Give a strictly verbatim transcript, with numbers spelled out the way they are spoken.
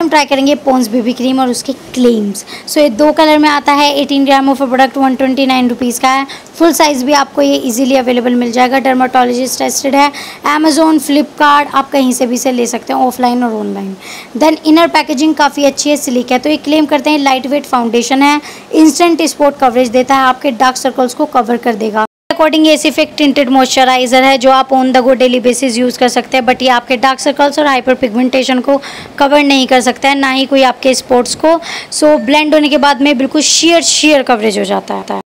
हम ट्राई करेंगे Pond's baby cream और उसके क्लेम्स। सो ये दो कलर में आता है, eighteen gram of product one twenty nine rupees का है। फुल साइज़ भी आपको ये इजीली अवेलेबल मिल जाएगा, डर्माटोलॉजिस्ट टेस्टेड है। अमेजोन, फ्लिपकार्ट, आप कहीं से भी इसे ले सकते हैं, ऑफलाइन और ऑनलाइन। देन इनर पैकेजिंग काफ़ी अच्छी है, सिलिक है। तो ये क्लेम करते हैं लाइट वेट फाउंडेशन है, इंस्टेंट स्पॉट कवरेज देता है, आपके डार्क सर्कल्स को कवर कर देगा। अकॉर्डिंग ये इफेक्ट टिंटेड मॉइस्चराइजर है जो आप on the go daily basis use कर सकते हैं, बट ये आपके डार्क सर्कल्स और हाइपर पिगमेंटेशन को कवर नहीं कर सकता है, ना ही कोई आपके स्पॉट्स को। सो ब्लेंड होने के बाद में बिल्कुल शेयर शेयर कवरेज हो जाता है।